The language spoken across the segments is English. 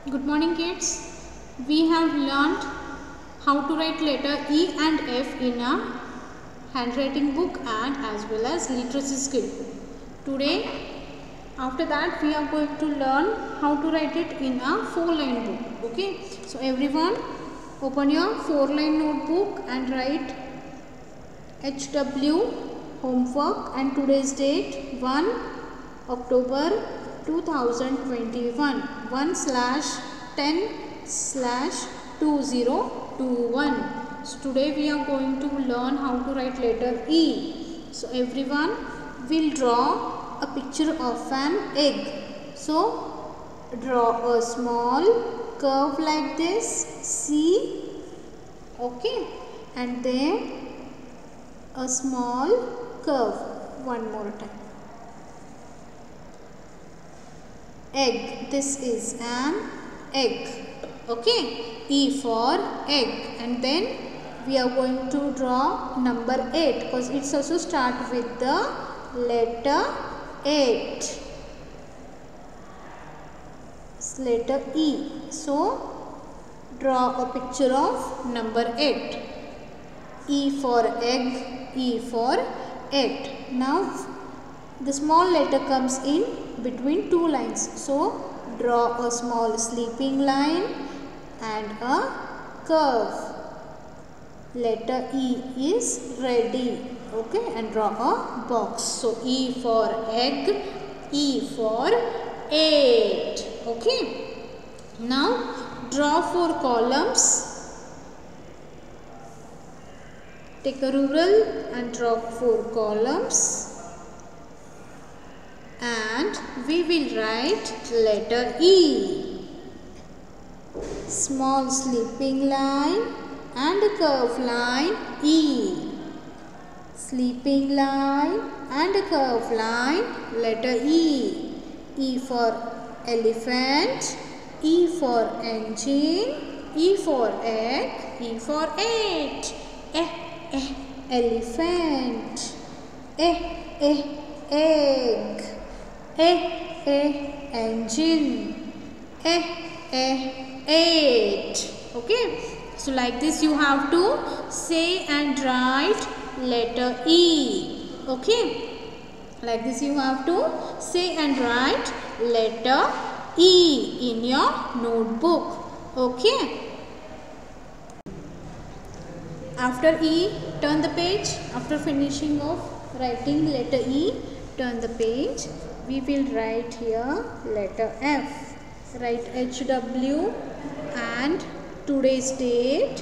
Good morning kids. We have learnt how to write letter E and F in a handwriting book and as well as literacy skill. Today after that we are going to learn how to write it in a 4-line book. Okay. So everyone open your 4-line notebook and write HW homework and today's date 1 October 2021 1/10/2021. So today we are going to learn how to write letter E. So everyone will draw a picture of an egg. So draw a small curve like this, see, okay, and then a small curve one more time. Egg, this is an egg, okay, E for egg, and then we are going to draw number 8 because it's also start with the letter 8, it's letter E. So draw a picture of number 8, E for egg, E for 8. Now the small letter comes in between two lines. So draw a small sleeping line and a curve. Letter E is ready. Okay, and draw a box. So E for egg, E for 8. Okay. Now draw 4 columns. Take a ruler and draw 4 columns. And we will write letter E. Small sleeping line and a curve line E. Sleeping line and a curve line letter E. E for elephant, E for engine, E for egg, E for 8. Elephant, egg, engine, 8. Okay, so like this you have to say and write letter E. Okay, like this you have to say and write letter E in your notebook. Okay, after E, turn the page. After finishing of writing letter E, turn the page. We will write here letter F. Write HW and today's date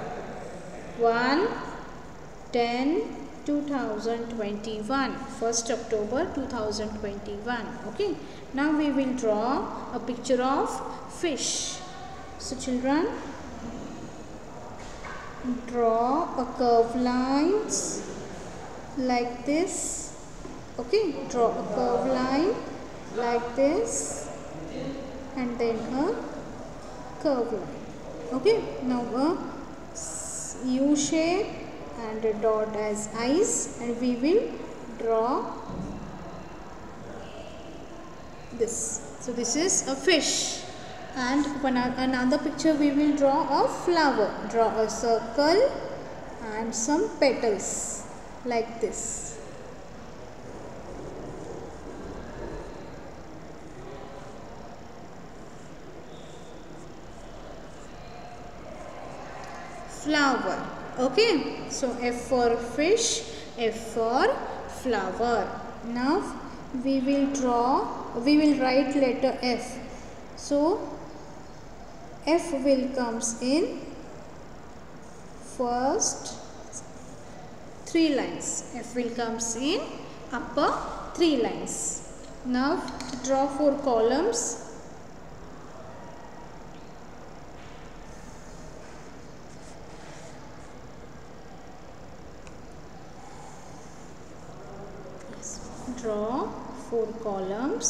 1/10/2021, 1st October 2021. Okay, now we will draw a picture of fish. So children, draw a curve lines like this. Okay, draw a curve line like this and then a curve line. Okay, now a U shape and a dot as eyes, and we will draw this. So this is a fish. And another picture we will draw a flower. Draw a circle and some petals like this. Flower. Okay, so F for fish, F for flower. Now we will write letter F. So F will comes in first 3 lines. F will comes in upper 3 lines. Now draw 4 columns. Draw 4 columns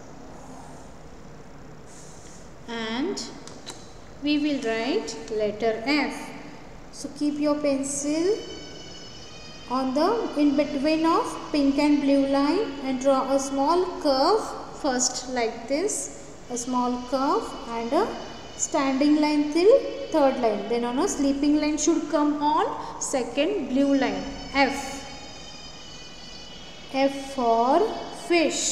and we will write letter F. So keep your pencil on the in between of pink and blue line and draw a small curve first like this a small curve and a standing line till third line. Then on a sleeping line should come on second blue line. F. F for fish.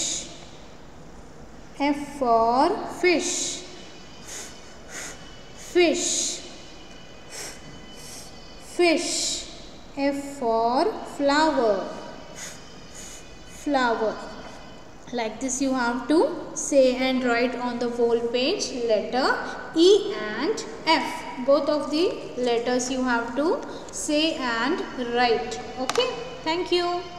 F for fish. Fish. Fish. F for flower. Flower. Like this you have to say and write on the whole page letter E and F. Both of the letters you have to say and write. Okay. Thank you.